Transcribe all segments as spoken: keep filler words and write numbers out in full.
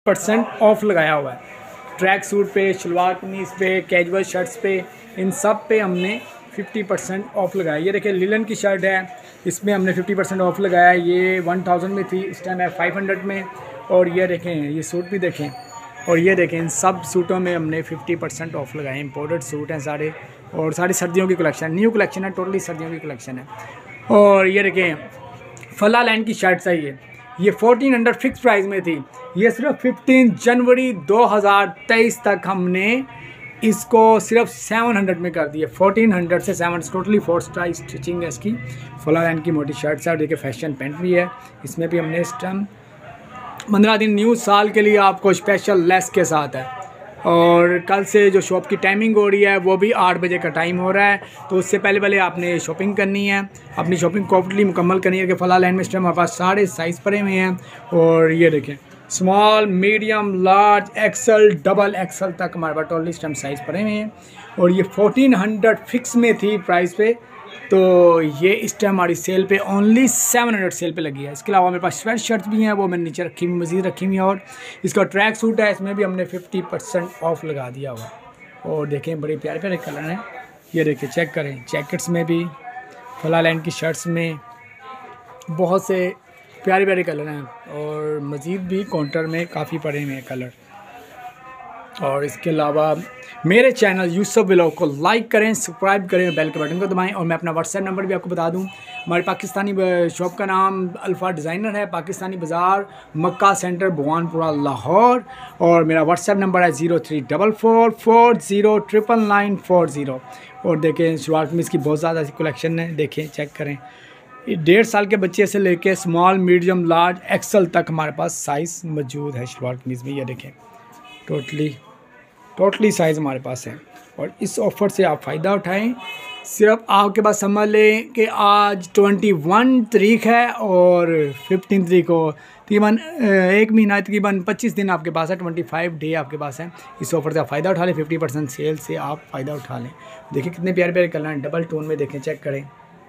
Percent of लगाया हुआ है। ट्रैक सूट पे, शलवार कमीज़ पे, कैजुअल शर्ट्स पे, इन सब पे हमने फिफ्टी परसेंट ऑफ लगाया। ये देखिए लिलन की शर्ट है, इसमें हमने फिफ्टी परसेंट ऑफ लगाया। ये वन थाउजेंड में थी, इस टाइम है फाइव हंड्रेड में। और ये देखें, ये सूट भी देखें, और ये देखें, इन सब सूटों में हमने फिफ्टी परसेंट ऑफ लगाए। इम्पोर्टेड सूट हैं सारे, और सारी सर्दियों की कलेक्शन, न्यू कलेक्शन है, टोटली सर्दियों की कलेक्शन है। और ये देखें फला लाइन की शर्ट्स है, ये ये फोर्टीन हंड्रेड फिक्स प्राइस में थी। ये सिर्फ फिफ्टीन जनवरी दो हज़ार तेईस तक हमने इसको सिर्फ सेवन हंड्रेड में कर दिया। फोर्टीन हंड्रेड से seven, totally four style stitching है इसकी। फला लाइन की मोटी शर्ट्स है, और देखिए फैशन पेंट भी है। इसमें भी हमने इस टाइम पंद्रह दिन न्यू साल के लिए आपको स्पेशल लेस के साथ है। और कल से जो शॉप की टाइमिंग हो रही है वो भी आठ बजे का टाइम हो रहा है, तो उससे पहले पहले आपने शॉपिंग करनी है, अपनी शॉपिंग कंप्लीटली मुकम्मल करनी है। कि फला लाइन में इस टाइम हमारे पास सारे साइज़ पड़े हुए हैं। और ये देखें small, medium, large, XL, double XL तक हमारे पास टोटली इस टाइम साइज़ पड़े हुए हैं। और ये फोर्टीन हंड्रेड फिक्स में थी प्राइस पे, तो ये इस टाइम हमारी सेल पे ओनली सेवन हंड्रेड सेल पे लगी है। इसके अलावा मेरे पास स्वेट शर्ट्स भी हैं, वो मैंने नीचे रखी हुई, मज़ीद रखी हुई हैं। और इसका ट्रैक सूट है, इसमें भी हमने फिफ्टी परसेंट ऑफ लगा दिया हुआ। और देखें बड़े प्यारे प्यारे कलर हैं, ये देखिए चेक करें। जैकेट्स में भी, फला लाइन की शर्ट्स में बहुत से प्यारे प्यारे कलर हैं, और मज़ीद भी काउंटर में काफ़ी पड़े हुए हैं कलर। और इसके अलावा मेरे चैनल यूसुफ व्लॉग को लाइक करें, सब्सक्राइब करें, बेल के बटन को दबाएं। और मैं अपना व्हाट्सएप नंबर भी आपको बता दूं। हमारे पाकिस्तानी शॉप का नाम अल्फ़ा डिज़ाइनर है, पाकिस्तानी बाज़ार, मक्का सेंटर, भवानपुरा, लाहौर। और मेरा व्हाट्सएप नंबर है zero three double four four zero triple nine four zero. और देखें शलवार कमीज़ की बहुत ज़्यादा कलेक्शन है, देखें चेक करें। डेढ़ साल के बच्चे से लेके स्मॉल, मीडियम, लार्ज, एक्सल तक हमारे पास साइज़ मौजूद है शलवार कमीज़ में। ये देखें टोटली टोटली साइज़ हमारे पास है। और इस ऑफ़र से आप फ़ायदा उठाएं। सिर्फ आपके पास समझ लें कि आज ट्वेंटी वन तारीख है और फिफ्टीन तारीख को तकरीबन एक महीना, तकरीबन पच्चीस दिन आपके पास है, ट्वेंटी फाइव डे आपके पास है। इस ऑफ़र से आप फ़ायदा उठा लें, फिफ्टी परसेंट सेल से आप फ़ायदा उठा लें। देखिए कितने प्यारे प्यारे कलर हैं, डबल टोन में देखें, चेक करें।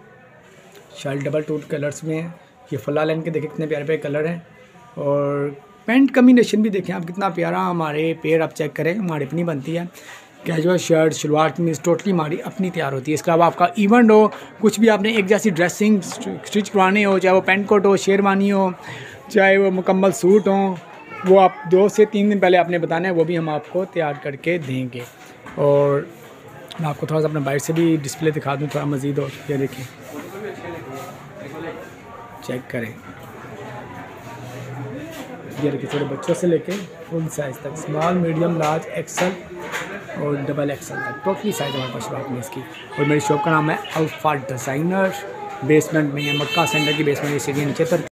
शर्ट डबल टोन कलर्स में है। ये फला लाइन के देखें कितने प्यारे प्यारे कलर हैं। और पेंट कम्बिनेशन भी देखें आप कितना प्यारा, हमारे पेड़ आप चेक करें, हमारी अपनी बनती है। कैजुअल शर्ट, शलवार कमीज़ टोटली हमारी अपनी तैयार होती है। इसके अलावा आपका इवेंट हो, कुछ भी आपने एक जैसी ड्रेसिंग स्टिच करवानी हो, चाहे वो पेंट कोट हो, शेरवानी हो, चाहे वो मुकम्मल सूट हो, वो आप दो से तीन दिन पहले आपने बताना है, वो भी हम आपको तैयार करके देंगे। और मैं आपको थोड़ा सा अपने बाइक से भी डिस्प्ले दिखा दूँ थोड़ा मज़ीद। और ये देखें चेक करें, ये देखिए छोटे बच्चों से लेके फुल साइज़ तक, स्मॉल, मीडियम, लार्ज, एक्सल और डबल एक्सल तक टोटली साइज़ हमारे पास शॉप में इसकी। और मेरी शॉप का नाम है अल्फ़ा डिज़ाइनर, बेसमेंट में है, मक्का सेंटर की बेसमेंट, ये सीढ़ी नीचे तर